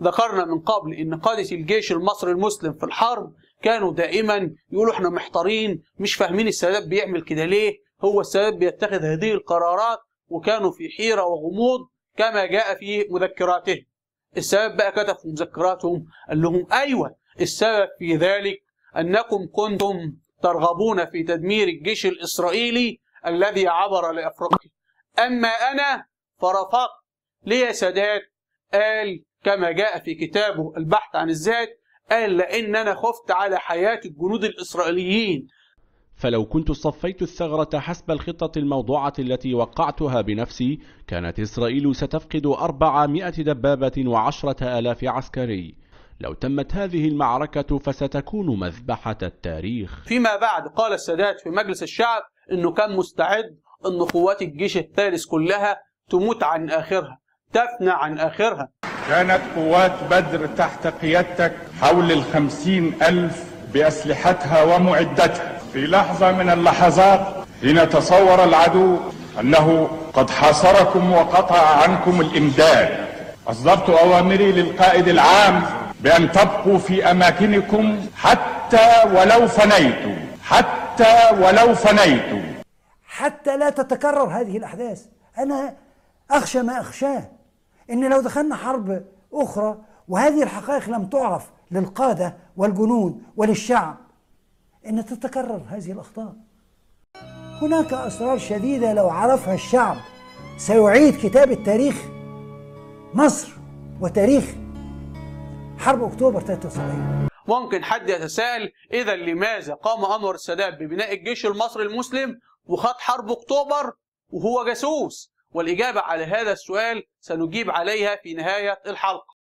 ذكرنا من قبل ان قادة الجيش المصري المسلم في الحرب كانوا دائما يقولوا احنا محتارين، مش فاهمين السادات بيعمل كده ليه، هو السادات بيتخذ هذه القرارات، وكانوا في حيرة وغموض كما جاء في مذكراتهم. السبب بقى كتب في مذكراتهم قال لهم ايوه السبب في ذلك انكم كنتم ترغبون في تدمير الجيش الاسرائيلي الذي عبر لافريقيا، اما انا فرفضت. ليه يا سادات؟ قال كما جاء في كتابه البحث عن الذات، قال لان انا خفت على حياة الجنود الاسرائيليين. فلو كنت صفيت الثغرة حسب الخطة الموضوعة التي وقعتها بنفسي، كانت إسرائيل ستفقد 400 دبابة و10,000 عسكري. لو تمت هذه المعركة فستكون مذبحة التاريخ. فيما بعد قال السادات في مجلس الشعب انه كان مستعد ان قوات الجيش الثالث كلها تموت عن اخرها، تفنى عن اخرها. كانت قوات بدر تحت قيادتك حول 50,000 بأسلحتها ومعدتها. في لحظة من اللحظات حين تصور العدو أنه قد حاصركم وقطع عنكم الإمداد، أصدرت أوامري للقائد العام بأن تبقوا في أماكنكم حتى ولو فنيتوا، حتى ولو فنيتوا، حتى لا تتكرر هذه الأحداث. أنا أخشى ما أخشاه، إن لو دخلنا حرب أخرى وهذه الحقائق لم تعرف للقادة والجنود وللشعب، إن تتكرر هذه الأخطاء. هناك أسرار شديدة لو عرفها الشعب سيعيد كتابة تاريخ مصر وتاريخ حرب أكتوبر 73. ممكن حد يتساءل إذا لماذا قام أنور السادات ببناء الجيش المصري المسلم وخاض حرب أكتوبر وهو جاسوس؟ والإجابة على هذا السؤال سنجيب عليها في نهاية الحلقة.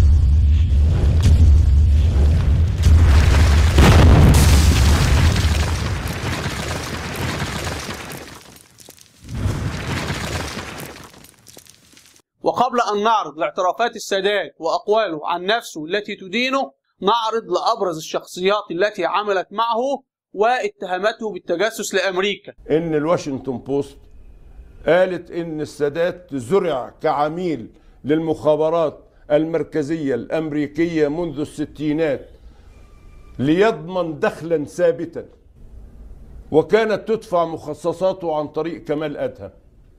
وقبل أن نعرض لاعترافات السادات وأقواله عن نفسه التي تدينه، نعرض لأبرز الشخصيات التي عملت معه واتهمته بالتجسس لأمريكا. إن الواشنطن بوست قالت إن السادات زرع كعميل للمخابرات المركزية الأمريكية منذ الستينات ليضمن دخلا ثابتا، وكانت تدفع مخصصاته عن طريق كمال أدهم.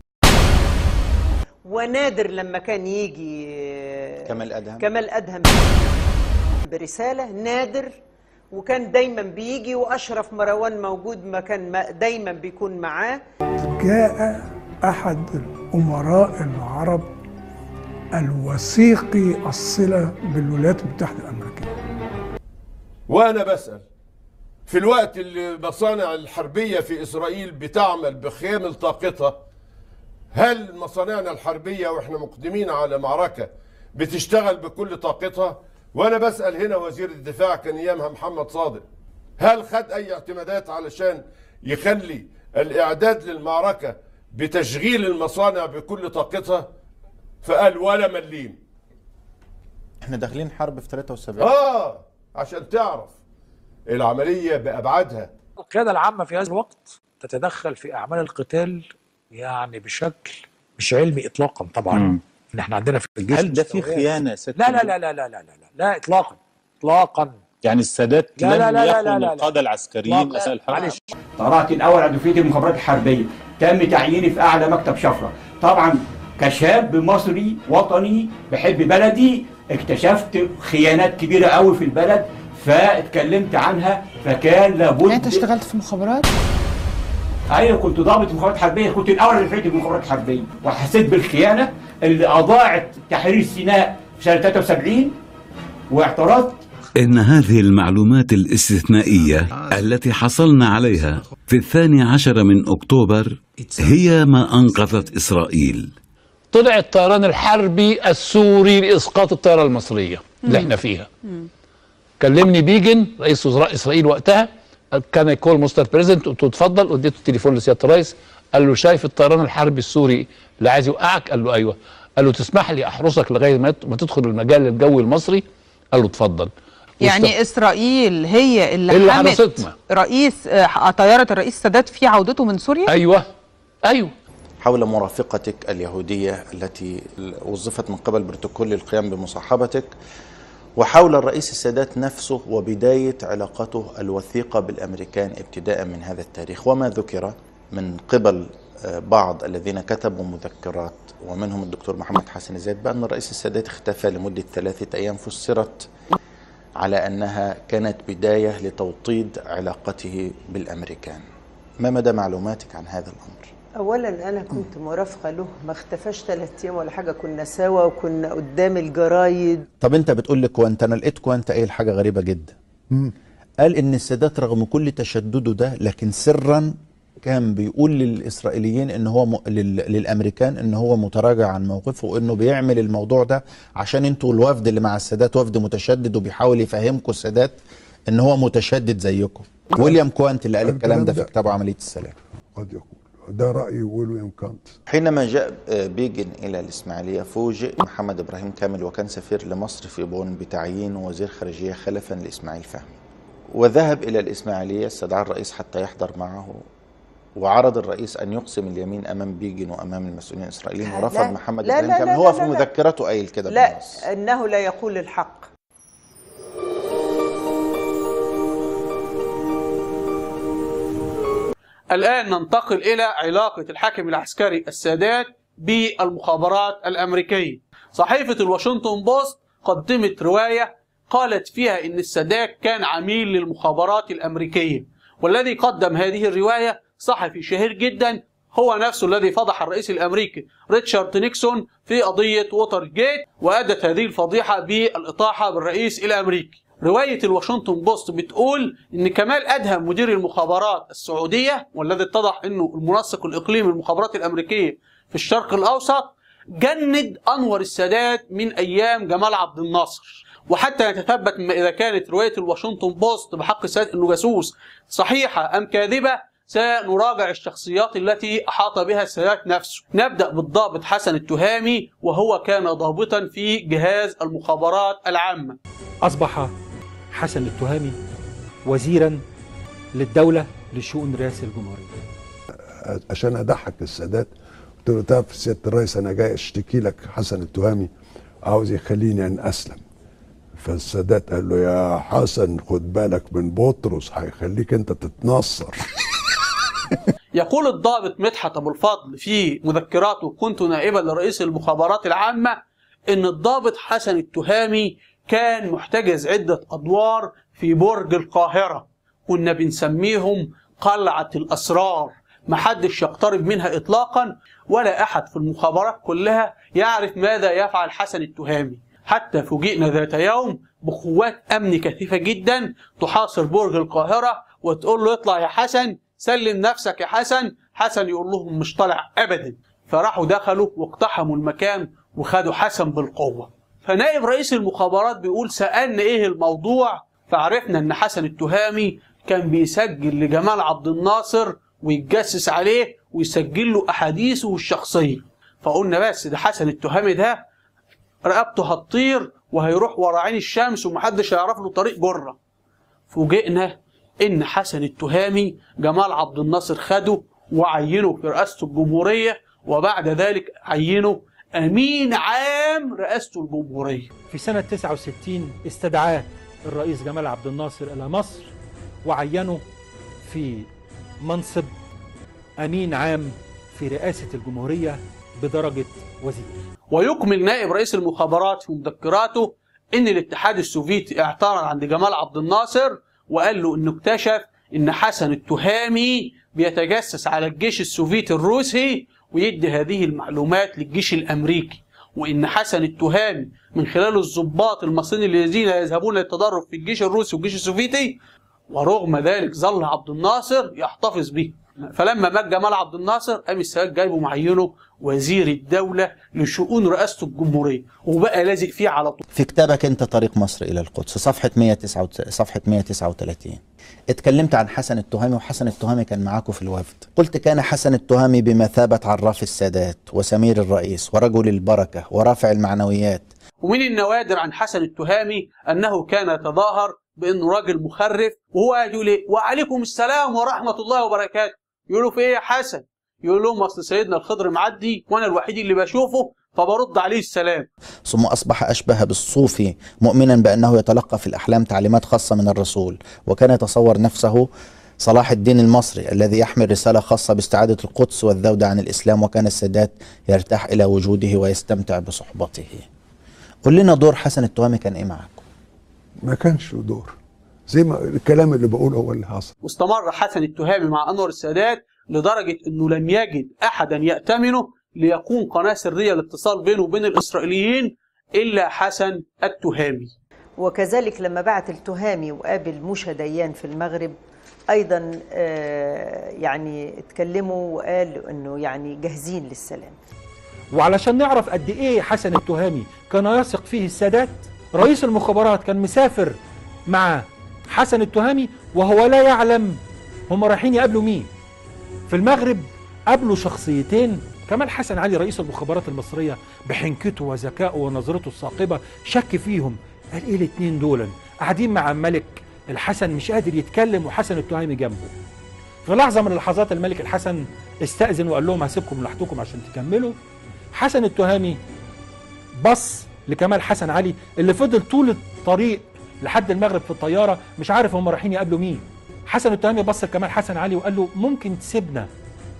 ونادر لما كان يجي كمال أدهم برسالة، نادر، وكان دايما بيجي، وأشرف مروان موجود، ما كان دايما بيكون معاه. جاء أحد الأمراء العرب الوثيقي الصلة بالولايات المتحدة الأمريكية. وأنا بسأل في الوقت اللي المصانع الحربية في إسرائيل بتعمل بخيامل طاقتها، هل مصانعنا الحربية وإحنا مقدمين على معركة بتشتغل بكل طاقتها؟ وأنا بسأل هنا وزير الدفاع كان أيامها محمد صادق، هل خد أي اعتمادات علشان يخلي الإعداد للمعركة بتشغيل المصانع بكل طاقتها؟ فقال ولا مليم. احنا داخلين حرب في 73. عشان تعرف العملية بأبعادها. القيادة العامة في هذا الوقت تتدخل في أعمال القتال يعني بشكل مش علمي إطلاقا طبعا. إن احنا عندنا في الجيش هل ده في خيانة يا ست؟ لا لا لا لا لا لا لا إطلاقا إطلاقا. يعني السادات لم يخون القادة العسكريين أثناء الحرب؟ معلش. طلعت الأول على دفعة المخابرات الحربية، تم تعييني في أعلى مكتب شفرة. طبعا كشاب مصري وطني بحب بلدي اكتشفت خيانات كبيرة قوي في البلد، فاتكلمت عنها، فكان لابد. يعني انت اشتغلت في المخابرات؟ ايوه كنت ضابط مخابرات حربيه، كنت الاول اللي في المخابرات الحربيه، وحسيت بالخيانه اللي اضاعت تحرير سيناء في سنه 73 واعترضت. إن هذه المعلومات الاستثنائية التي حصلنا عليها في 12 من أكتوبر هي ما أنقذت إسرائيل. طلع الطيران الحربي السوري لإسقاط الطيارة المصرية اللي احنا فيها. كلمني بيجن رئيس وزراء إسرائيل وقتها، كان يكول مستر بريزنت، قلت له اتفضل، اديته التليفون لسيادة الرئيس، قال له شايف الطيران الحربي السوري اللي عايز يوقعك؟ قال له ايوه. قال له تسمح لي احرسك لغايه ما تدخل المجال الجوي المصري؟ قال له اتفضل. يعني اسرائيل هي اللي حمت رئيس طياره الرئيس السادات في عودته من سوريا؟ ايوه ايوه. حول مرافقتك اليهودية التي وظفت من قبل بروتوكول للقيام بمصاحبتك، وحول الرئيس السادات نفسه وبداية علاقته الوثيقة بالأمريكان ابتداء من هذا التاريخ، وما ذكر من قبل بعض الذين كتبوا مذكرات ومنهم الدكتور محمد حسن زايد بأن الرئيس السادات اختفى لمدة 3 أيام، فسرت على أنها كانت بداية لتوطيد علاقته بالأمريكان. ما مدى معلوماتك عن هذا الأمر؟ أولا أنا كنت مرافقة له، ما اختفاش 3 أيام ولا حاجة، كنا سوا وكنا قدام الجرايد. طب أنت بتقول لي كوانت، أنا لقيت كوانت قايل حاجة غريبة جدا. قال إن السادات رغم كل تشدده ده لكن سرا كان بيقول للإسرائيليين إن هو للأمريكان إن هو متراجع عن موقفه، وإنه بيعمل الموضوع ده عشان أنتوا الوفد اللي مع السادات وفد متشدد، وبيحاول يفهمكم السادات إن هو متشدد زيكم. ويليام كوانت اللي قال الكلام ده في كتابه عملية السلام. قد يكون ده رأي ويليام كوانت. حينما جاء بيجن إلى الإسماعيلية فوجئ محمد إبراهيم كامل وكان سفير لمصر في بون بتعيينه وزير خارجية خلفا لإسماعيل فهمي، وذهب إلى الإسماعيلية، استدعى الرئيس حتى يحضر معه، وعرض الرئيس أن يقسم اليمين أمام بيجن وأمام المسؤولين الإسرائيليين، ورفض محمد إبراهيم كامل. هو في مذكرته قايل كده بالنص. لا، إنه لا يقول الحق. الآن ننتقل إلى علاقة الحاكم العسكري السادات بالمخابرات الأمريكية. صحيفة الواشنطن بوست قدمت رواية قالت فيها إن السادات كان عميل للمخابرات الأمريكية، والذي قدم هذه الرواية صحفي شهير جدا هو نفسه الذي فضح الرئيس الأمريكي ريتشارد نيكسون في قضية ووتر جيت، وأدت هذه الفضيحة بالإطاحة بالرئيس الأمريكي. رواية الواشنطن بوست بتقول إن كمال أدهم مدير المخابرات السعودية، والذي اتضح إنه المنسق الإقليمي للمخابرات الأمريكية في الشرق الأوسط، جند أنور السادات من أيام جمال عبد الناصر. وحتى نتثبت إذا كانت رواية الواشنطن بوست بحق السادات إنه جاسوس صحيحة أم كاذبة، سنراجع الشخصيات التي أحاط بها السادات نفسه. نبدأ بالضابط حسن التهامي، وهو كان ضابطا في جهاز المخابرات العامة. أصبح حسن التهامي وزيرا للدولة لشؤون رئاسة الجمهورية. عشان أضحك السادات قلت له تعرف سيادة الرئيس أنا جاي أشتكي لك حسن التهامي عاوز يخليني أن أسلم. فالسادات قال له يا حسن خد بالك من بطرس هيخليك أنت تتنصر. يقول الضابط مدحت أبو الفضل في مذكراته كنت نائبا لرئيس المخابرات العامة إن الضابط حسن التهامي كان محتجز عدة أدوار في برج القاهرة، كنا بنسميهم قلعة الأسرار، محدش يقترب منها إطلاقا، ولا أحد في المخابرات كلها يعرف ماذا يفعل حسن التهامي. حتى فوجئنا ذات يوم بقوات أمن كثيفة جدا تحاصر برج القاهرة وتقول له اطلع يا حسن، سلم نفسك يا حسن. حسن يقول لهم مش طالع أبدا. فراحوا دخلوا واقتحموا المكان وخدوا حسن بالقوة. فنائب رئيس المخابرات بيقول سألنا ايه الموضوع، فعرفنا ان حسن التهامي كان بيسجل لجمال عبد الناصر ويتجسس عليه ويسجل له احاديثه الشخصيه. فقلنا بس ده حسن التهامي ده رقبته هتطير وهيروح ورا عين الشمس ومحدش هيعرف له طريق جره. فوجئنا ان حسن التهامي جمال عبد الناصر خده وعينه في رئاسه الجمهوريه، وبعد ذلك عينه أمين عام رئاسة الجمهورية. في سنة 69 استدعاه الرئيس جمال عبد الناصر إلى مصر وعينه في منصب أمين عام في رئاسة الجمهورية بدرجة وزير. ويكمل نائب رئيس المخابرات في مذكراته إن الاتحاد السوفيتي اعترض عند جمال عبد الناصر وقال له إنه اكتشف إن حسن التهامي بيتجسس على الجيش السوفيتي الروسي ويدي هذه المعلومات للجيش الأمريكي، وإن حسن التهامي من خلال الضباط المصريين الذين يذهبون للتدرب في الجيش الروسي والجيش السوفيتي، ورغم ذلك ظل عبد الناصر يحتفظ به. فلما مات جمال عبد الناصر قام السادات جايبه معينه وزير الدولة لشؤون رئاسة الجمهورية وبقى لازق فيه على طول. في كتابك انت طريق مصر إلى القدس صفحة 139 اتكلمت عن حسن التهامي، وحسن التهامي كان معاكم في الوفد. قلت كان حسن التهامي بمثابة عراف السادات وسمير الرئيس ورجل البركة ورافع المعنويات. ومن النوادر عن حسن التهامي أنه كان يتظاهر بأنه راجل مخرف، وهو يقول وعليكم السلام ورحمة الله وبركاته. يقولوا في إيه يا حسن؟ يقول لهم اصل سيدنا الخضر معدي وانا الوحيد اللي بشوفه فبرد عليه السلام. ثم أصبح أشبه بالصوفي مؤمنا بأنه يتلقى في الأحلام تعليمات خاصة من الرسول، وكان يتصور نفسه صلاح الدين المصري الذي يحمل رسالة خاصة باستعادة القدس والذود عن الإسلام، وكان السادات يرتاح إلى وجوده ويستمتع بصحبته. قل لنا دور حسن التهامي كان إيه معكم؟ ما كانش له دور، زي ما الكلام اللي بقوله هو اللي حصل. واستمر حسن التهامي مع أنور السادات لدرجة أنه لم يجد أحدا يأتمنه ليكون قناة سرية الاتصال بينه وبين الإسرائيليين إلا حسن التهامي. وكذلك لما بعت التهامي وقابل موشى ديان في المغرب أيضا يعني اتكلموا وقالوا أنه يعني جاهزين للسلام. وعلشان نعرف قد إيه حسن التهامي كان يثق فيه السادات، رئيس المخابرات كان مسافر مع حسن التهامي وهو لا يعلم هم رايحين يقابلوا مين. في المغرب قابلوا شخصيتين، كمال حسن علي رئيس المخابرات المصرية بحنكته وذكائه ونظرته الثاقبة شك فيهم، قال ايه الاتنين دول قاعدين مع الملك الحسن مش قادر يتكلم وحسن التهامي جنبه. في لحظة من اللحظات الملك الحسن استأذن وقال لهم هسيبكم لوحدكم عشان تكملوا. حسن التهامي بص لكمال حسن علي اللي فضل طول الطريق لحد المغرب في الطيارة مش عارف هم رايحين يقابلوا مين. حسن التهامي بص لكمال حسن علي وقال له ممكن تسيبنا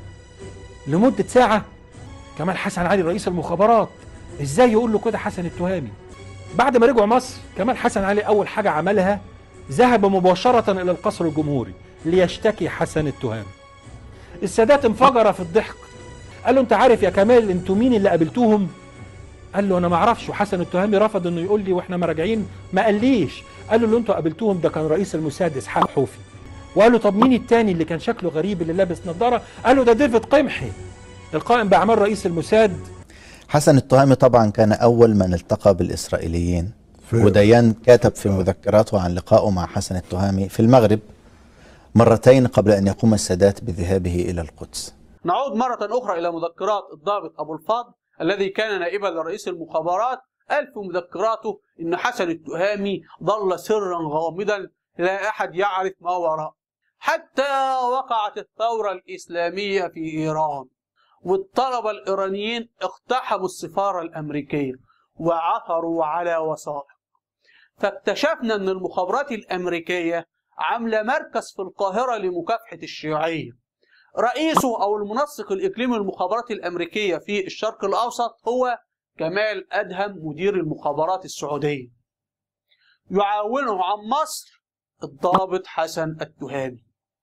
لمدة ساعة؟ كمال حسن علي رئيس المخابرات ازاي يقول له كده حسن التهامي؟ بعد ما رجعوا مصر كمال حسن علي اول حاجة عملها ذهب مباشرة الى القصر الجمهوري ليشتكي حسن التهامي. السادات انفجر في الضحك، قال له انت عارف يا كمال انتوا مين اللي قابلتوهم؟ قال له انا ما اعرفش، وحسن التهامي رفض انه يقول لي واحنا ما راجعين ما قاليش. قال له اللي انتوا قابلتوهم ده كان رئيس الموساد اسحاق حوفي. وقال له طب مين التاني اللي كان شكله غريب اللي لابس نظاره؟ قال له ده ديفيد قمحي القائم باعمال رئيس الموساد. حسن التهامي طبعا كان اول من التقى بالاسرائيليين، وديان كاتب في مذكراته عن لقائه مع حسن التهامي في المغرب مرتين قبل ان يقوم السادات بذهابه الى القدس. نعود مرة أخرى إلى مذكرات الضابط أبو الفضل الذي كان نائبا لرئيس المخابرات. قال في مذكراته إن حسن التهامي ظل سرا غامضا لا أحد يعرف ما وراء حتى وقعت الثورة الإسلامية في إيران، والطلبة الإيرانيين اقتحموا السفارة الأمريكية وعثروا على وثائق، فاكتشفنا أن المخابرات الأمريكية عاملة مركز في القاهرة لمكافحة الشيوعية. رئيسه أو المنسق الإقليمي للمخابرات الأمريكية في الشرق الأوسط هو كمال أدهم مدير المخابرات السعودية. يعاونه عن مصر الضابط حسن التهامي.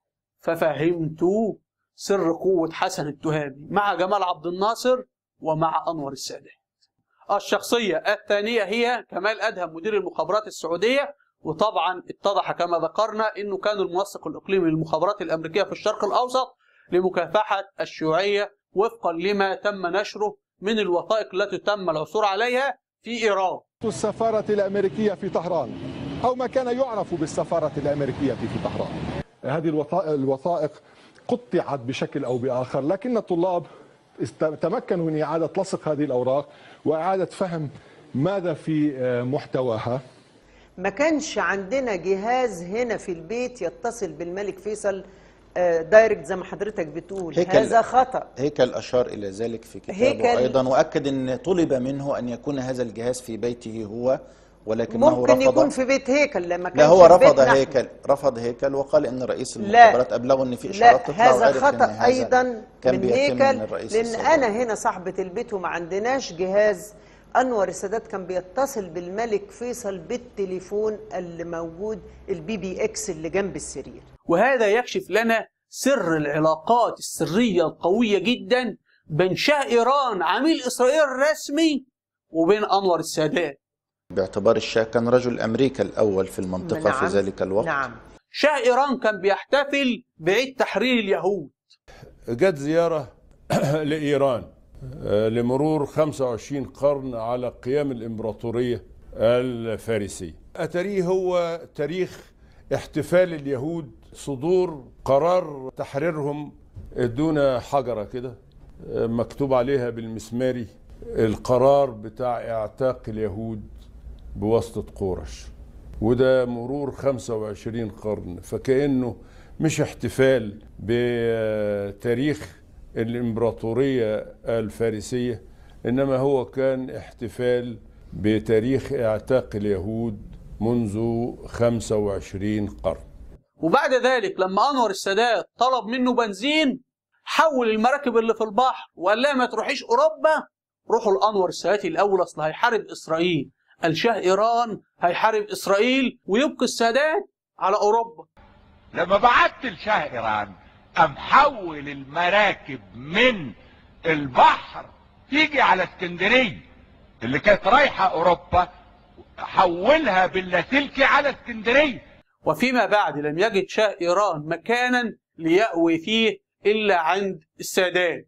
ففهمت سر قوة حسن التهامي مع جمال عبد الناصر ومع أنور السادات. الشخصية الثانية هي كمال أدهم مدير المخابرات السعودية، وطبعا اتضح كما ذكرنا أنه كان المنسق الإقليمي للمخابرات الأمريكية في الشرق الأوسط لمكافحة الشيوعية وفقا لما تم نشره من الوثائق التي تم العثور عليها في إيران. السفارة الأمريكية في طهران أو ما كان يعرف بالسفارة الأمريكية في طهران. هذه الوثائق قطعت بشكل أو بآخر، لكن الطلاب تمكنوا من إعادة لصق هذه الأوراق وإعادة فهم ماذا في محتواها. ما كانش عندنا جهاز هنا في البيت يتصل بالملك فيصل دايركت زي ما حضرتك بتقول، هذا خطأ. هيكل أشار إلى ذلك في كتابه أيضا، وأكد أن طلب منه أن يكون هذا الجهاز في بيته هو، ولكنه ممكن رفض. يكون في بيت هيكل لما كان لا، هو رفض هيكل وقال ان رئيس المخابرات ابلغه ان في اشارات تطلع، هذا خطأ ايضا من هيكل، لان انا هنا صاحبة البيت وما عندناش جهاز. انور السادات كان بيتصل بالملك فيصل بالتليفون اللي موجود الBBX اللي جنب السرير. وهذا يكشف لنا سر العلاقات السرية القوية جدا بين شاه إيران عميل إسرائيل الرسمي وبين أنور السادات، باعتبار الشاه كان رجل أمريكا الأول في المنطقة في ذلك الوقت. نعم. شاه إيران كان بيحتفل بعيد تحرير اليهود. جت زيارة لإيران لمرور 25 قرن على قيام الإمبراطورية الفارسية. أتاريه هو تاريخ احتفال اليهود، صدور قرار تحريرهم دون حجرة كده مكتوب عليها بالمسماري القرار بتاع اعتاق اليهود بواسطة قورش، وده مرور 25 قرن. فكأنه مش احتفال بتاريخ الإمبراطورية الفارسية، إنما هو كان احتفال بتاريخ اعتاق اليهود منذ 25 قرن. وبعد ذلك لما أنور السادات طلب منه بنزين، حول المراكب اللي في البحر وقال لها ما تروحيش أوروبا، روحوا لأنور السادات الأول، أصل هيحارب إسرائيل، الشاه إيران هيحارب إسرائيل ويبقي السادات على أوروبا. لما بعت الشاه إيران قام حول المراكب من البحر تيجي على اسكندرية اللي كانت رايحة أوروبا، حولها باللاسلكي على اسكندرية. وفيما بعد لم يجد شاه إيران مكانا ليأوي فيه إلا عند السادات.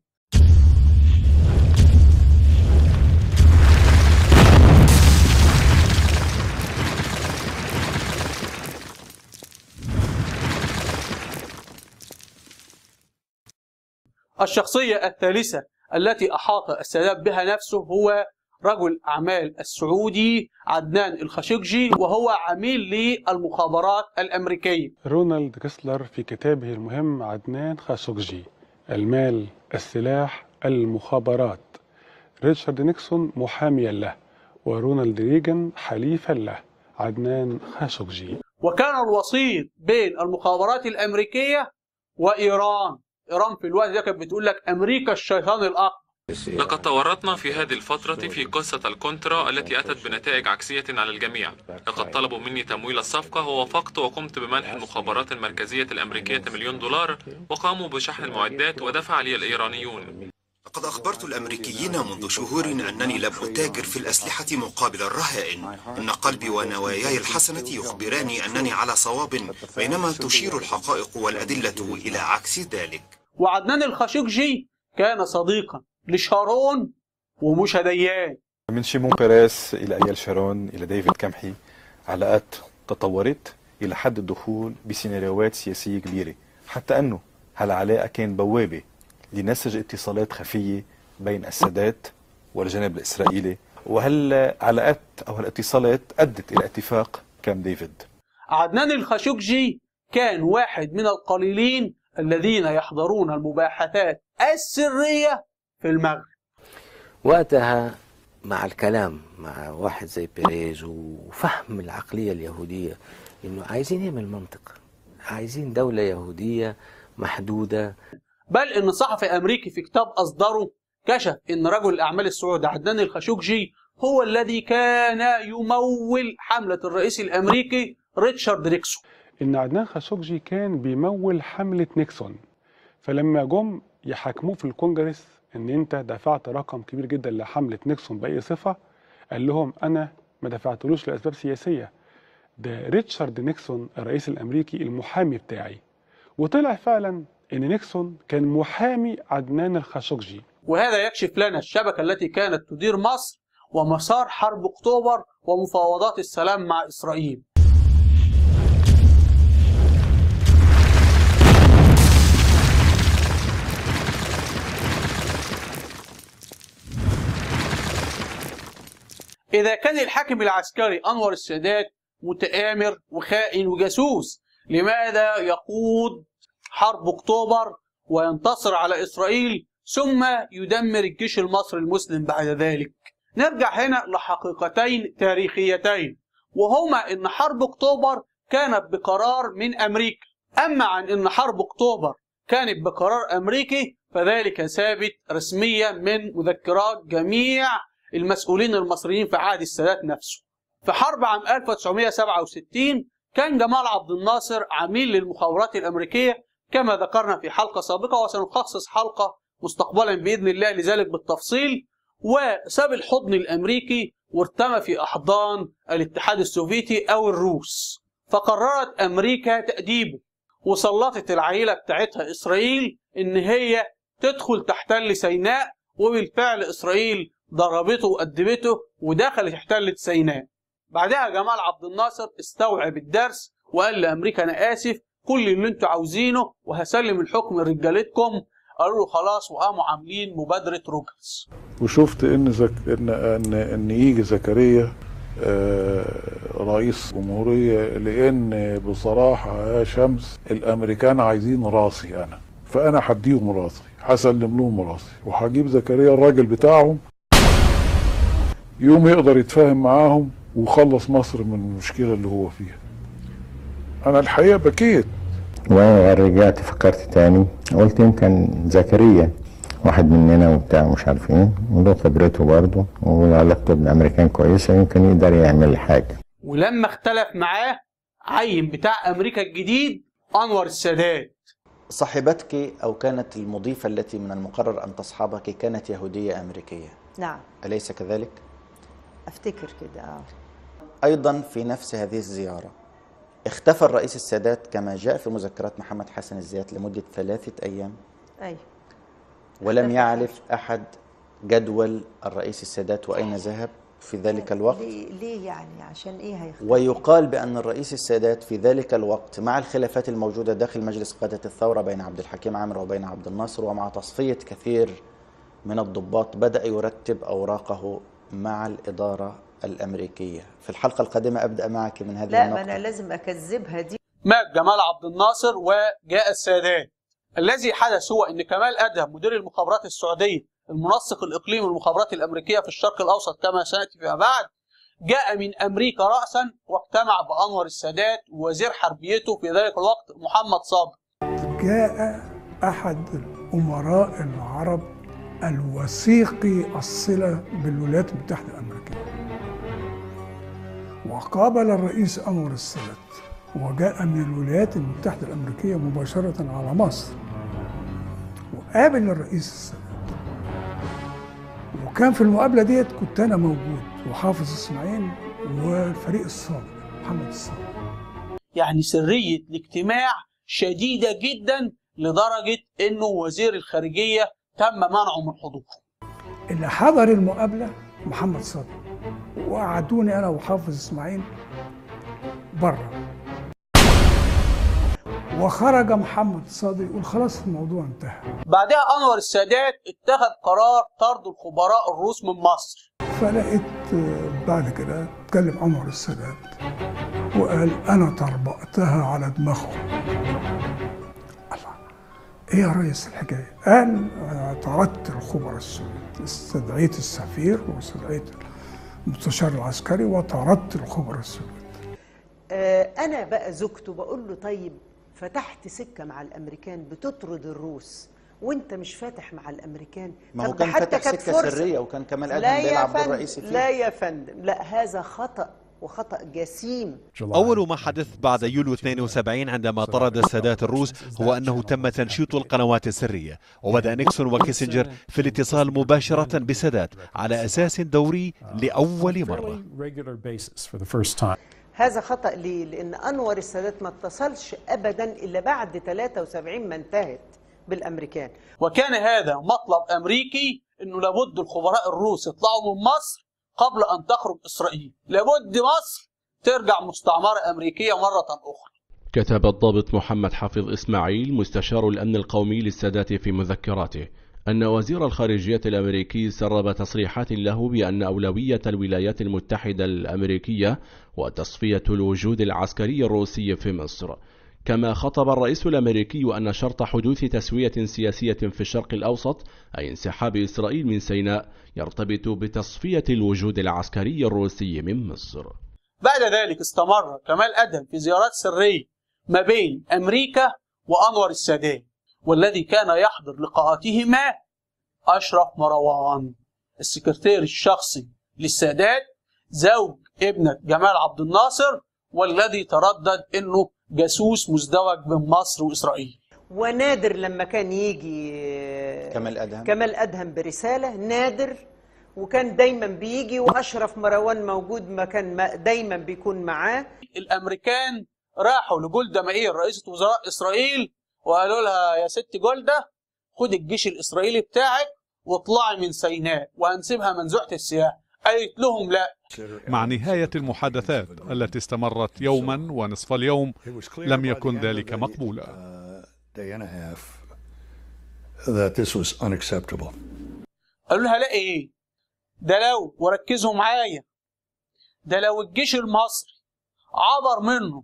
الشخصية الثالثة التي أحاط السادات بها نفسه هو رجل الأعمال السعودي عدنان الخاشقجي، وهو عميل للمخابرات الأمريكية. رونالد كيسلر في كتابه المهم عدنان خاشقجي، المال، السلاح، المخابرات، ريتشارد نيكسون محاميا له، ورونالد ريغان حليفا له، عدنان خاشقجي. وكان الوسيط بين المخابرات الأمريكية وإيران. إيران في الوقت ده كانت بتقول لك أمريكا الشيطان الأكبر. لقد تورطنا في هذه الفترة في قصة الكونترا التي أتت بنتائج عكسية على الجميع. لقد طلبوا مني تمويل الصفقة ووافقت، وقمت بمنح المخابرات المركزية الأمريكية $1 مليون، وقاموا بشحن المعدات ودفع لي الإيرانيون. لقد أخبرت الأمريكيين منذ شهور أنني لم أتاجر في الأسلحة مقابل الرهائن، إن قلبي ونواياي الحسنة يخبراني أنني على صواب، بينما تشير الحقائق والأدلة إلى عكس ذلك. وعدنان الخاشقجي كان صديقا لشارون وموشا ديان. من شيمون بيريس إلى أيال شارون إلى ديفيد كامحي، علاقات تطورت إلى حد الدخول بسيناريوهات سياسية كبيرة، حتى أنه هالعلاقة كان بوابة لنسج اتصالات خفية بين السادات والجانب الإسرائيلي، وهالعلاقات أو هالاتصالات أدت إلى اتفاق كامب ديفيد. عدنان الخاشقجي كان واحد من القليلين الذين يحضرون المباحثات السرية في المغرب. وقتها مع الكلام مع واحد زي بيريز وفهم العقلية اليهودية إنه عايزين يعمل منطق، عايزين دولة يهودية محدودة. بل إن صحفي أمريكي في كتاب أصدره كشف إن رجل الأعمال السعودي عدنان الخاشقجي هو الذي كان يمول حملة الرئيس الأمريكي ريتشارد نيكسون. إن عدنان خاشقجي كان بيمول حملة نيكسون، فلما جم يحاكموه في الكونجرس إن أنت دفعت رقم كبير جدا لحملة نيكسون بأي صفة، قال لهم أنا ما دفعتلوش لأسباب سياسية، ده ريتشارد نيكسون الرئيس الأمريكي المحامي بتاعي. وطلع فعلا إن نيكسون كان محامي عدنان الخاشقجي. وهذا يكشف لنا الشبكة التي كانت تدير مصر ومسار حرب أكتوبر ومفاوضات السلام مع إسرائيل. إذا كان الحاكم العسكري أنور السادات متآمر وخائن وجاسوس، لماذا يقود حرب أكتوبر وينتصر على إسرائيل ثم يدمر الجيش المصري المسلم بعد ذلك؟ نرجع هنا لحقيقتين تاريخيتين، وهما إن حرب أكتوبر كانت بقرار من أمريكا. أما عن إن حرب أكتوبر كانت بقرار أمريكي فذلك ثابت رسميا من مذكرات جميع المسؤولين المصريين في عهد السادات نفسه. في حرب عام 1967 كان جمال عبد الناصر عميل للمخابرات الأمريكية كما ذكرنا في حلقة سابقة، وسنخصص حلقة مستقبلا بإذن الله لذلك بالتفصيل. وساب الحضن الأمريكي وارتمى في أحضان الاتحاد السوفيتي أو الروس، فقررت أمريكا تأديبه وسلطت العائلة بتاعتها إسرائيل إن هي تدخل تحتل سيناء، وبالفعل إسرائيل ضربته وأدبته ودخلت احتلت سيناء. بعدها جمال عبد الناصر استوعب الدرس وقال لأمريكا أنا آسف، كل اللي انتوا عاوزينه وهسلم الحكم لرجالتكم. قالوا له خلاص، وقاموا عاملين مبادرة روجرز. وشفت ان يجي زكريا رئيس جمهورية، لان بصراحة يا شمس الامريكان عايزين راسي انا، فانا هديهم راسي، هسلم لهم راسي وهجيب زكريا الراجل بتاعهم يوم يقدر يتفاهم معاهم وخلص مصر من المشكله اللي هو فيها. انا الحقيقه بكيت. وانا رجعت فكرت تاني، قلت يمكن زكريا واحد مننا وبتاع مش عارف ايه، وله خبرته برضه وعلاقته بالامريكان كويسه، يمكن يقدر يعمل حاجه. ولما اختلف معاه عين بتاع امريكا الجديد انور السادات. صاحبتك او كانت المضيفه التي من المقرر ان تصحبك كانت يهوديه امريكيه. نعم. اليس كذلك؟ افتكر كده. ايضا في نفس هذه الزياره اختفى الرئيس السادات كما جاء في مذكرات محمد حسن الزيات لمده 3 أيام. ايوه. ولم يعرف احد جدول الرئيس السادات واين ذهب في ذلك الوقت. ليه يعني؟ عشان ايه هيختفي؟ ويقال بان الرئيس السادات في ذلك الوقت مع الخلافات الموجوده داخل مجلس قاده الثوره بين عبد الحكيم عامر وبين عبد الناصر، ومع تصفيه كثير من الضباط، بدأ يرتب اوراقه مع الاداره الامريكيه. في الحلقه القادمه ابدا معك من هذه النقطه. لا، ما انا لازم اكذبها دي. مات جمال عبد الناصر وجاء السادات. الذي حدث هو ان كمال ادهم مدير المخابرات السعوديه المنسق الاقليمي للمخابرات الامريكيه في الشرق الاوسط كما سناتي فيما بعد، جاء من امريكا راسا واجتمع بانور السادات ووزير حربيته في ذلك الوقت محمد صابر. جاء احد الامراء العرب الوثيقي الصله بالولايات المتحده الامريكيه، وقابل الرئيس انور السادات وجاء من الولايات المتحده الامريكيه مباشره على مصر وقابل الرئيس السادات. وكان في المقابله ديت كنت انا موجود وحافظ اسماعيل والفريق الصابر محمد الصابر. يعني سريه الاجتماع شديده جدا لدرجه انه وزير الخارجيه تم منعه من حضوره. اللي حضر المقابله محمد صابر، وقعدوني انا وحافظ اسماعيل بره، وخرج محمد صادق يقول خلاص الموضوع انتهى. بعدها انور السادات اتخذ قرار طرد الخبراء الروس من مصر. فلقيت بعد كده اتكلم انور السادات وقال انا طربقتها على دماغهم. الله، ايه يا ريس الحكايه؟ قال طردت الخبراء السوريين، استدعيت السفير واستدعيت المستشار العسكري وطردت الخبراء السوريين. انا بقى زوجته بقول له طيب فتحت سكه مع الامريكان بتطرد الروس وانت مش فاتح مع الامريكان. ما هو كان فاتح سكه سريه وكان كمال ادهم بيلعب دور رئيسي فيها. لا يا فندم، لا، هذا خطأ وخطأ جسيم. أول ما حدث بعد يوليو 72 عندما طرد السادات الروس هو أنه تم تنشيط القنوات السرية، وبدأ نيكسون وكيسنجر في الاتصال مباشرة بالسادات على أساس دوري لأول مرة. هذا خطأ ليه؟ لأن أنور السادات ما اتصلش أبدا إلا بعد 73 ما انتهت بالأمريكان. وكان هذا مطلب أمريكي، أنه لابد الخبراء الروس يطلعوا من مصر قبل أن تخرج إسرائيل، لابد مصر ترجع مستعمرة أمريكية مرة أخرى. كتب الضابط محمد حافظ إسماعيل مستشار الأمن القومي للسادات في مذكراته أن وزير الخارجية الأمريكي سرب تصريحات له بأن أولوية الولايات المتحدة الأمريكية وتصفية الوجود العسكري الروسي في مصر. كما خطب الرئيس الأمريكي أن شرط حدوث تسوية سياسية في الشرق الأوسط أي انسحاب إسرائيل من سيناء يرتبط بتصفية الوجود العسكري الروسي من مصر. بعد ذلك استمر كمال أدهم في زيارات سرية ما بين أمريكا وأنور السادات، والذي كان يحضر لقاءاتهما أشرف مروان السكرتير الشخصي للسادات، زوج ابنة جمال عبد الناصر، والذي تردد أنه جاسوس مزدوج بين مصر وإسرائيل. ونادر لما كان يجي كمال أدهم برسالة، نادر، وكان دايما بيجي، وأشرف مروان موجود، ما كان دايما بيكون معاه. الأمريكان راحوا لجولدا مائير رئيسة وزراء إسرائيل وقالوا لها يا ست جولدا خد الجيش الإسرائيلي بتاعك واطلعي من سيناء وهنسيبها منزوعة السياح. قالت لهم لا. مع نهاية المحادثات التي استمرت يوما ونصف اليوم لم يكن ذلك مقبولا. قالوا لها لا ايه ده، لو وركزوا معايا، ده لو الجيش المصري عبر منه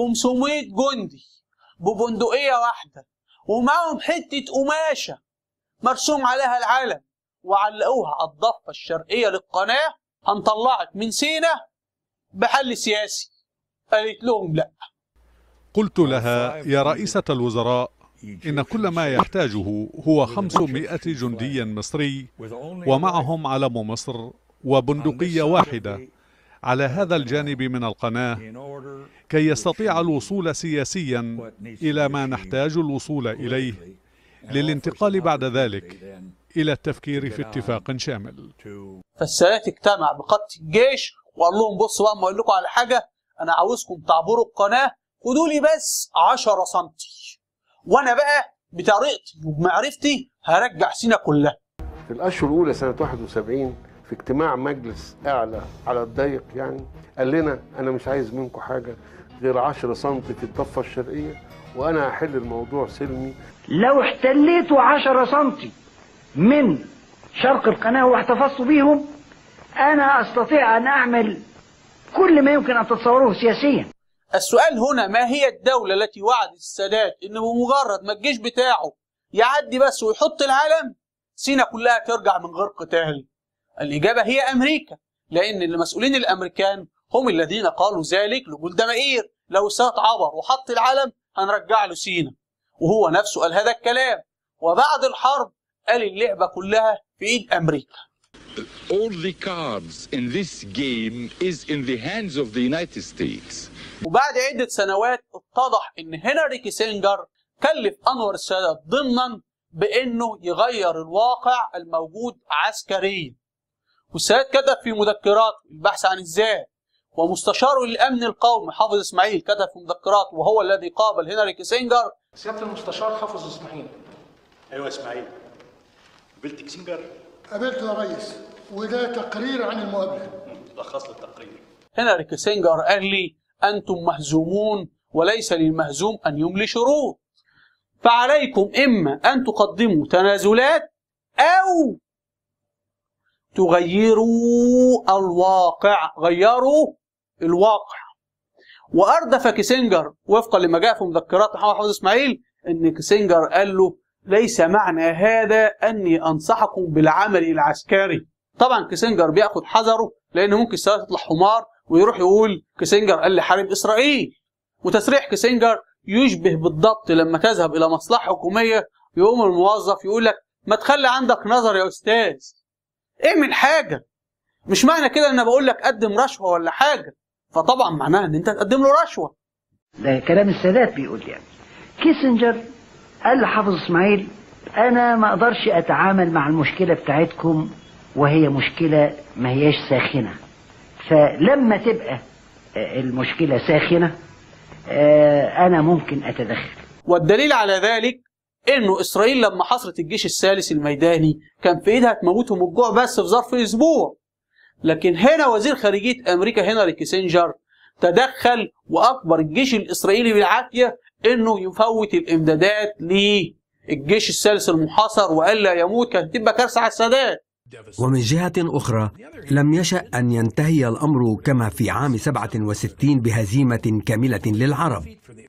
500 جندي ببندقية واحدة ومعهم حتة قماشة مرسوم عليها العلم وعلقوها على الضفة الشرقية للقناة، هنطلعك من سينا بحل سياسي. قالت لهم لا. قلت لها يا رئيسة الوزراء إن كل ما يحتاجه هو 500 جندي مصري ومعهم علم مصر وبندقية واحدة على هذا الجانب من القناة كي يستطيع الوصول سياسيا إلى ما نحتاج الوصول إليه، للانتقال بعد ذلك إلى التفكير في اتفاق شامل. فالسادات اجتمع بقادة الجيش وقال لهم بصوا بقى، ما اقول لكم على حاجة، أنا عاوزكم تعبروا القناة، خدوا لي بس 10 سنتي، وأنا بقى بطريقتي وبمعرفتي هرجع سينا كلها. في الأشهر الأولى سنة 71 في اجتماع مجلس أعلى على الضيق يعني قال لنا أنا مش عايز منكم حاجة غير 10 سم في الضفة الشرقية وأنا هحل الموضوع سلمي. لو احتليتوا 10 سم من شرق القناة واحتفظتوا بيهم أنا أستطيع أن أعمل كل ما يمكن أن تتصوروه سياسيا. السؤال هنا، ما هي الدولة التي وعدت السادات إنه بمجرد ما الجيش بتاعه يعدي بس ويحط العلم سينا كلها ترجع من غير قتال؟ الإجابة هي أمريكا، لأن المسؤولين الأمريكان هم الذين قالوا ذلك لجولدا مائير، لو السادات عبر وحط العلم هنرجع له سينا، وهو نفسه قال هذا الكلام. وبعد الحرب قال اللعبة كلها في إيد أمريكا. All the cards in this game is in the hands of the United States. وبعد عدة سنوات اتضح إن هنري كيسنجر كلف أنور السادات ضمنا بأنه يغير الواقع الموجود عسكريا، والسادات كتب في مذكراته البحث عن الذات، ومستشاره للأمن القومي حافظ إسماعيل كتب في مذكراته وهو الذي قابل هنري كيسنجر. سيادة المستشار حافظ إسماعيل. أيوة إسماعيل. قابلت كيسنجر؟ قابلته يا ريس، وده تقرير عن المقابلة. لخص لي التقرير. هنري كيسنجر قال لي أنتم مهزومون وليس للمهزوم أن يملي شروط، فعليكم إما أن تقدموا تنازلات أو تغيروا الواقع. غيروا الواقع. وأردف كيسنجر وفقا لما جاء في مذكرات محمد حافظ إسماعيل إن كيسنجر قال له ليس معنى هذا أني أنصحكم بالعمل العسكري. طبعا كيسنجر بياخد حذره لأن ممكن السادات يطلع حمار ويروح يقول كيسنجر قال لي حارب إسرائيل. وتسريح كيسنجر يشبه بالضبط لما تذهب إلى مصلحة حكومية يقوم الموظف يقول لك ما تخلي عندك نظر يا أستاذ، اعمل حاجة. مش معنى كده أن بقول لك قدم رشوة ولا حاجة، فطبعا معناها أن أنت تقدم له رشوة. ده كلام السادات بيقول يعني. كيسنجر قال لحافظ إسماعيل أنا ما أقدرش أتعامل مع المشكلة بتاعتكم وهي مشكلة ما هياش ساخنة، فلما تبقى المشكلة ساخنة أنا ممكن أتدخل. والدليل على ذلك إنه إسرائيل لما حصرت الجيش الثالث الميداني كان في إيدها تموتهم الجوع بس في ظرف أسبوع، لكن هنا وزير خارجية أمريكا هنري كيسنجر تدخل وأجبر الجيش الإسرائيلي بالعافية إنه يفوت الإمدادات للجيش الثالث المحاصر وألا يموت، كانت تبقى كارثة على السادات. ومن جهة أخرى لم يشأ أن ينتهي الأمر كما في عام 67 بهزيمة كاملة للعرب،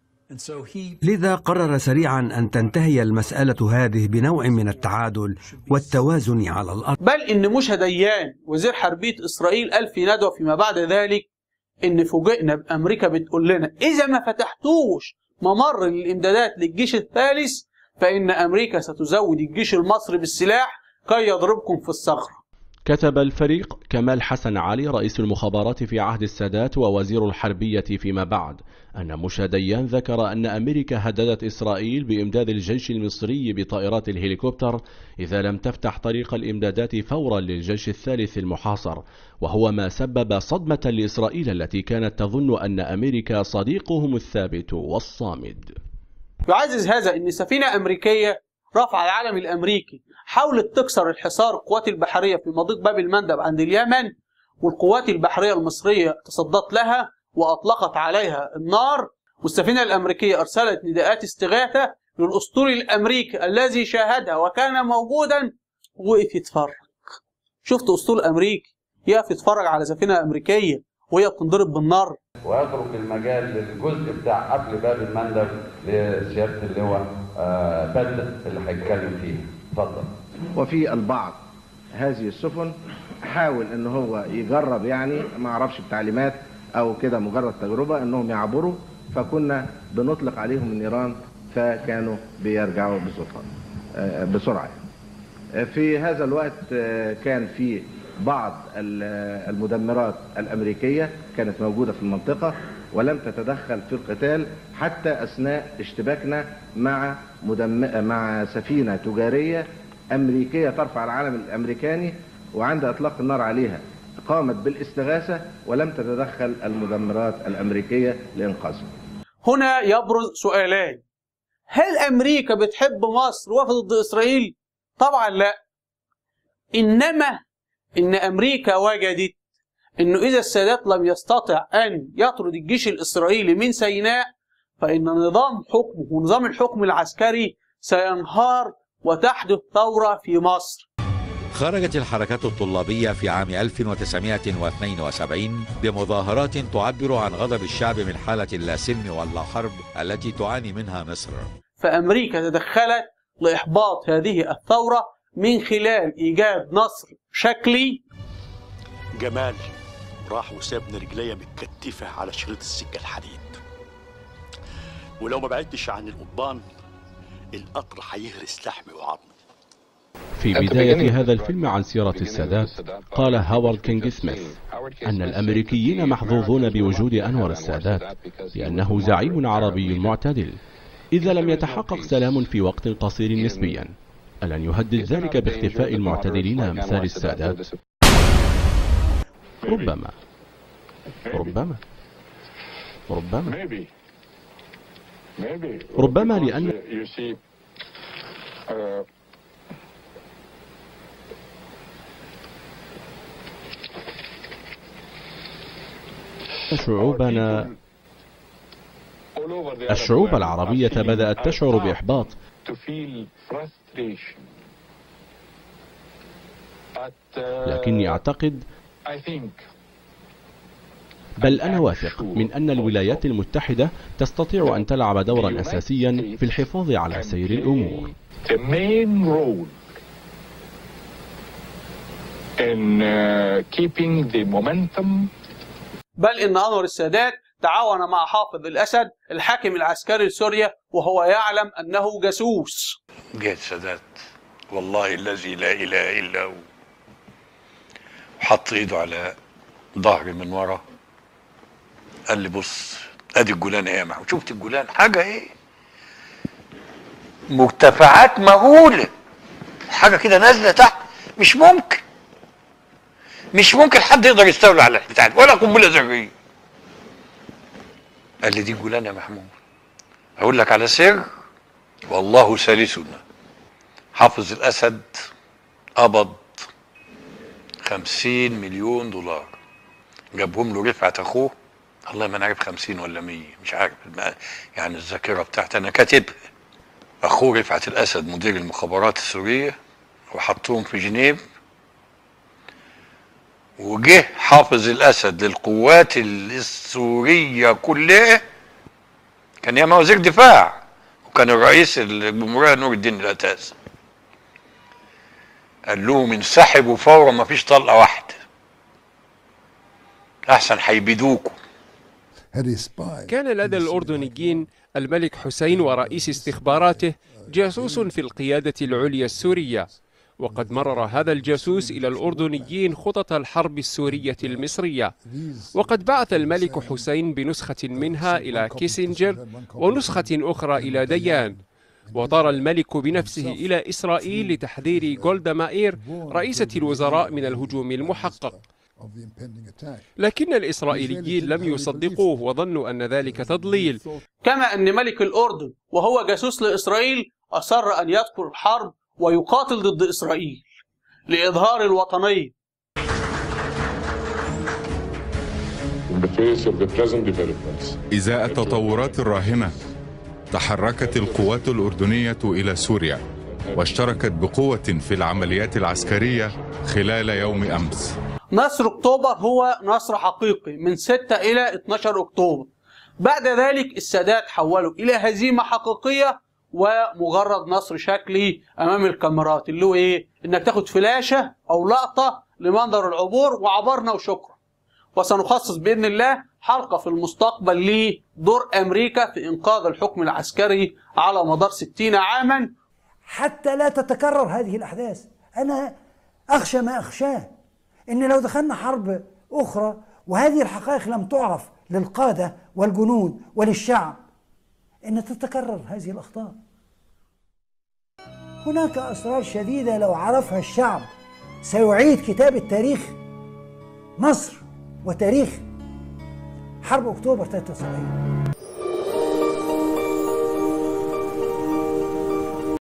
لذا قرر سريعا أن تنتهي المسألة هذه بنوع من التعادل والتوازن على الأرض. بل إن موشى ديان وزير حربية إسرائيل قال في ندوة فيما بعد ذلك إن فوجئنا بأمريكا بتقول لنا إذا ما فتحتوش ممر للإمدادات للجيش الثالث فإن أمريكا ستزود الجيش المصري بالسلاح كي يضربكم في الصخرة. كتب الفريق كمال حسن علي رئيس المخابرات في عهد السادات ووزير الحربية فيما بعد أن موشى ديان ذكر أن أمريكا هددت إسرائيل بإمداد الجيش المصري بطائرات الهليكوبتر إذا لم تفتح طريق الإمدادات فورا للجيش الثالث المحاصر، وهو ما سبب صدمة لإسرائيل التي كانت تظن أن أمريكا صديقهم الثابت والصامد. يعزز هذا أن سفينة أمريكية رفع العلم الأمريكي حاولت تكسر الحصار القوات البحرية في مضيق باب المندب عند اليمن، والقوات البحرية المصرية تصدت لها وأطلقت عليها النار، والسفينة الأمريكية أرسلت نداءات استغاثة للأسطول الأمريكي الذي شاهدها وكان موجودا وقف يتفرج. شفت أسطول أمريكي يقف يتفرج على سفينة أمريكية وهي بتنضرب بالنار؟ ويترك المجال للجزء بتاع قبل باب المندب لسيادة اللواء بدر اللي هيتكلم فيه. اتفضل. وفي البعض هذه السفن حاول ان هو يجرب، يعني ما اعرفش بتعليمات او كده مجرد تجربة انهم يعبروا، فكنا بنطلق عليهم النيران فكانوا بيرجعوا بسرعة. في هذا الوقت كان في بعض المدمرات الأمريكية كانت موجودة في المنطقة ولم تتدخل في القتال حتى أثناء اشتباكنا مع سفينة تجارية أمريكية ترفع العلم الأمريكاني، وعند إطلاق النار عليها قامت بالاستغاثة ولم تتدخل المدمرات الأمريكية لإنقاذها. هنا يبرز سؤالان: هل أمريكا بتحب مصر وقفت ضد إسرائيل؟ طبعا لا. إنما إن أمريكا وجدت إنه إذا السادات لم يستطع أن يطرد الجيش الإسرائيلي من سيناء فإن نظام حكمه ونظام الحكم العسكري سينهار وتحدث ثورة في مصر. خرجت الحركات الطلابية في عام 1972 بمظاهرات تعبر عن غضب الشعب من حالة اللا سلم واللا حرب التي تعاني منها مصر. فأمريكا تدخلت لإحباط هذه الثورة من خلال إيجاد نصر شكلي. جمال راح وسابني رجليا متكتفة على شريط السكة الحديد، ولو ما بعدتش عن القضبان القطر هيهرس لحمي وعظمي. في بداية هذا الفيلم عن سيرة السادات قال هوارد كينغ سميث أن الأمريكيين محظوظون بوجود أنور السادات لأنه زعيم عربي معتدل. إذا لم يتحقق سلام في وقت قصير نسبيا ألن يهدد ذلك باختفاء المعتدلين أمثال السادات؟ ربما لأن الشعوب العربية بدأت تشعر بإحباط، لكني أعتقد بل أنا واثق من أن الولايات المتحدة تستطيع أن تلعب دورا أساسيا في الحفاظ على سير الأمور. بل إن أنور السادات تعاون مع حافظ الأسد الحاكم العسكري لسوريا وهو يعلم أنه جاسوس. جه السادات والله الذي لا إله إلا هو، وحط إيده على ظهري من ورا، قال لي بص ادي الجولان ايه يا محمود، شفت الجولان حاجه ايه، مرتفعات مهوله، حاجه كده نازله تحت، مش ممكن حد يقدر يستولي على البتاع ولا قنبله ذريه. قال لي دي الجولان يا محمود، اقول لك على سر والله ثالثنا، حافظ الاسد قبض 50 مليون دولار جابهم له رفعت اخوه، والله ما نعرف 50 ولا 100 مش عارف، يعني الذاكره بتاعتي انا كاتبها. اخوه رفعت الاسد مدير المخابرات السوريه وحطوهم في جنيف، وجه حافظ الاسد للقوات السوريه كلها، كان ياما وزير دفاع وكان الرئيس الجمهوريه نور الدين العتاز، قال لهم انسحبوا فورا ما فيش طلقه واحده احسن هيبيدوكوا. كان لدى الأردنيين الملك حسين ورئيس استخباراته جاسوس في القيادة العليا السورية، وقد مرر هذا الجاسوس إلى الأردنيين خطط الحرب السورية المصرية، وقد بعث الملك حسين بنسخة منها إلى كيسنجر ونسخة أخرى إلى ديان، وطار الملك بنفسه إلى إسرائيل لتحذير جولدا مائير رئيسة الوزراء من الهجوم المحقق، لكن الإسرائيليين لم يصدقوه وظنوا أن ذلك تضليل. كما أن ملك الأردن وهو جاسوس لإسرائيل أصر أن يدخل الحرب ويقاتل ضد إسرائيل لإظهار الوطنية. إزاء التطورات الراهنة تحركت القوات الأردنية إلى سوريا واشتركت بقوة في العمليات العسكرية خلال يوم أمس. نصر أكتوبر هو نصر حقيقي من 6 إلى 12 أكتوبر. بعد ذلك السادات حوله إلى هزيمة حقيقية ومجرد نصر شكلي أمام الكاميرات، اللي هو إيه؟ انك تاخد فلاشة او لقطة لمنظر العبور وعبرنا وشكرا. وسنخصص بإذن الله حلقة في المستقبل لدور أمريكا في إنقاذ الحكم العسكري على مدار 60 عاما حتى لا تتكرر هذه الأحداث. أنا أخشى ما أخشاه، إن لو دخلنا حرب أخرى وهذه الحقائق لم تعرف للقادة والجنود وللشعب، إن تتكرر هذه الأخطاء. هناك أسرار شديدة لو عرفها الشعب سيعيد كتابة تاريخ مصر وتاريخ حرب أكتوبر 73.